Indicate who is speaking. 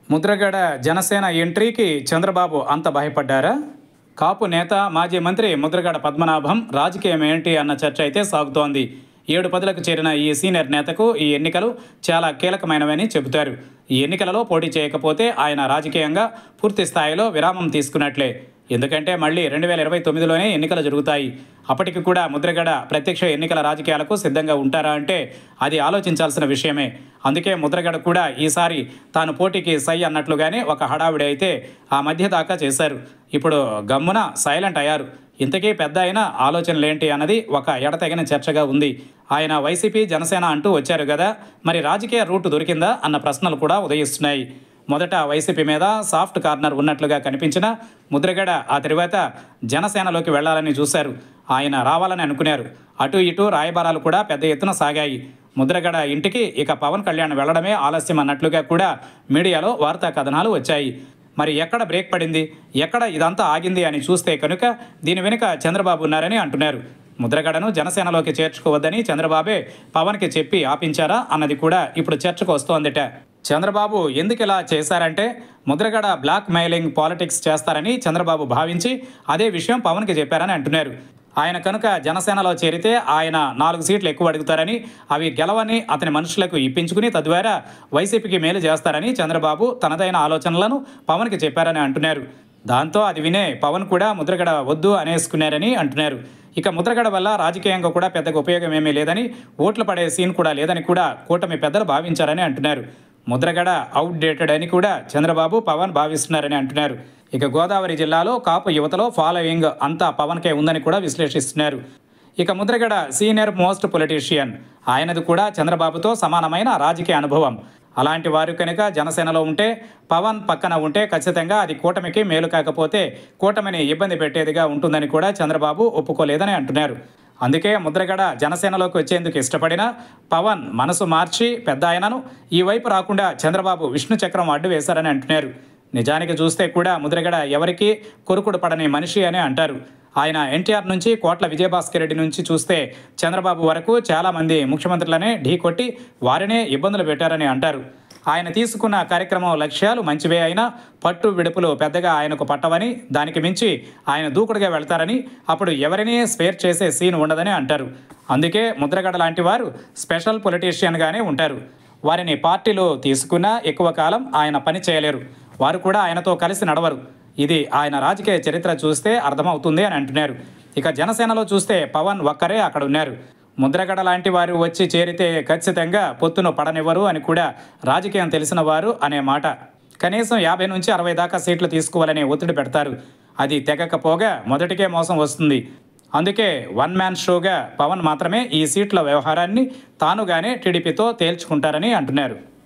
Speaker 1: ముద్రగడ జనసేన ఎంట్రీకి చంద్రబాబు అంత భయపడ్డారా? కాపు నేత మాజీ మంత్రి ముద్రగడ పద్మనాభం రాజకీయం ఏంటి అన్న చర్చ అయితే సాగుతోంది. 7 పదులకు చేరిన ఈ సీనియర్ నేతకు ఈ ఎన్నికలు చాలా కీలకమైనవని చెబుతారు. ఈ ఎన్నికలలో పోటీ చేయకపోతే ఆయన రాజకీయంగా పూర్తి స్థాయిలో విరామం తీసుకున్నట్లే. ఎందుకంటే మళ్ళీ 2029లోనే ఎన్నికలు జరుగుతాయి. అప్పటికి కూడా ముద్రగడ ప్రత్యక్ష ఎన్నికల రాజకీయాలకు సిద్ధంగా ఉంటారా అంటే అది ఆలోచించాల్సిన విషయమే. అందుకే ముద్రగడ కూడా ఈసారి తాను పోటీకి సై అన్నట్లుగానే ఒక హడావిడి అయితే ఆ మధ్య దాకా చేశారు. ఇప్పుడు గమ్మున సైలెంట్ అయ్యారు. ఇంతకీ పెద్ద అయిన ఆలోచనలేంటి అన్నది ఒక ఎడతెగని చర్చగా ఉంది. ఆయన వైసీపీ జనసేన అంటూ వచ్చారు కదా, మరి రాజకీయ రూట్ దొరికిందా అన్న ప్రశ్నలు కూడా ఉదయిస్తున్నాయి. మొదట వైసీపీ మీద సాఫ్ట్ కార్నర్ ఉన్నట్లుగా కనిపించిన ముద్రగడ ఆ తర్వాత జనసేనలోకి వెళ్లాలని చూశారు. ఆయన రావాలని అనుకున్నారు. అటు ఇటు రాయబారాలు కూడా పెద్ద ఎత్తున సాగాయి. ముద్రగడ ఇంటికి ఇక పవన్ కళ్యాణ్ వెళ్లడమే ఆలస్యం అన్నట్లుగా కూడా మీడియాలో వార్తా కథనాలు వచ్చాయి. మరి ఎక్కడ బ్రేక్ పడింది, ఎక్కడ ఇదంతా ఆగింది అని చూస్తే కనుక దీని వెనుక చంద్రబాబు ఉన్నారని అంటున్నారు. ముద్రగడను జనసేనలోకి చేర్చుకోవద్దని చంద్రబాబే పవన్కి చెప్పి ఆపించారా అన్నది కూడా ఇప్పుడు చర్చకు వస్తోందిట. చంద్రబాబు ఎందుకు ఇలా చేశారంటే ముద్రగడ బ్లాక్ మెయిలింగ్ పాలిటిక్స్ చేస్తారని చంద్రబాబు భావించి అదే విషయం పవన్కి చెప్పారని అంటున్నారు. ఆయన కనుక జనసేనలో చేరితే ఆయన 4 సీట్లు ఎక్కువ అడుగుతారని, అవి గెలవని అతని మనుషులకు ఇప్పించుకుని తద్వారా వైసీపీకి మేలు చేస్తారని చంద్రబాబు తనదైన ఆలోచనలను పవన్కి చెప్పారని అంటున్నారు. దాంతో అది వినే పవన్ కూడా ముద్రగడ వద్దు అనేసుకున్నారని అంటున్నారు. ఇక ముద్రగడ వల్ల రాజకీయంగా కూడా పెద్దగా ఉపయోగం ఏమీ లేదని, ఓట్లు పడే సీన్ కూడా లేదని కూడా కూటమి పెద్దలు భావించారని అంటున్నారు. ముద్రగడ అవుట్డేటెడ్ అని కూడా చంద్రబాబు పవన్ భావిస్తున్నారని అంటున్నారు. ఇక గోదావరి జిల్లాలో కాపు యువతలో ఫాలోయింగ్ అంతా పవన్కే ఉందని కూడా విశ్లేషిస్తున్నారు. ఇక ముద్రగడ సీనియర్ మోస్ట్ పొలిటీషియన్. ఆయనది కూడా చంద్రబాబుతో సమానమైన రాజకీయ అనుభవం. అలాంటి వారు కనుక జనసేనలో ఉంటే, పవన్ పక్కన ఉంటే ఖచ్చితంగా అది కూటమికి మేలు కాకపోతే కూటమిని ఇబ్బంది పెట్టేదిగా ఉంటుందని కూడా చంద్రబాబు ఒప్పుకోలేదని అంటున్నారు. అందుకే ముద్రగడ జనసేనలోకి వచ్చేందుకు ఇష్టపడిన పవన్ మనసు మార్చి పెద్ద ఆయనను ఈ వైపు రాకుండా చంద్రబాబు విష్ణు చక్రం అడ్డు వేశారని అంటున్నారు. నిజానికి చూస్తే కూడా ముద్రగడ ఎవరికీ కొరుకుడు పడని మనిషి అని అంటారు. ఆయన ఎన్టీఆర్ నుంచి కోట్ల విజయభాస్కర్ రెడ్డి నుంచి చూస్తే చంద్రబాబు వరకు చాలామంది ముఖ్యమంత్రులనే ఢీకొట్టి వారినే ఇబ్బందులు పెట్టారని అంటారు. ఆయన తీసుకున్న కార్యక్రమం లక్ష్యాలు మంచివే అయినా పట్టు విడుపులు పెద్దగా ఆయనకు పట్టవని, దానికి మించి ఆయన దూకుడుగా వెళ్తారని, అప్పుడు ఎవరినీ స్పేర్ చేసే సీన్ ఉండదని అంటారు. అందుకే ముద్రగడ లాంటి వారు స్పెషల్ పొలిటీషియన్గానే ఉంటారు. వారిని పార్టీలో తీసుకున్నా ఎక్కువ కాలం ఆయన పని చేయలేరు. వారు కూడా ఆయనతో కలిసి నడవరు. ఇది ఆయన రాజకీయ చరిత్ర చూస్తే అర్థమవుతుంది అని అంటున్నారు. ఇక జనసేనలో చూస్తే పవన్ ఒక్కరే అక్కడ ఉన్నారు. ముద్రగడ లాంటి వారు వచ్చి చేరితే ఖచ్చితంగా పొత్తును పడనివ్వరు అని కూడా రాజకీయం తెలిసిన వారు అనే మాట. కనీసం 50 నుంచి 60 దాకా సీట్లు తీసుకోవాలని ఒత్తిడి పెడతారు. అది తెగకపోగా మొదటికే మోసం వస్తుంది. అందుకే వన్ మ్యాన్ షోగా పవన్ మాత్రమే ఈ సీట్ల వ్యవహారాన్ని తానుగానే టీడీపీతో తేల్చుకుంటారని అంటున్నారు.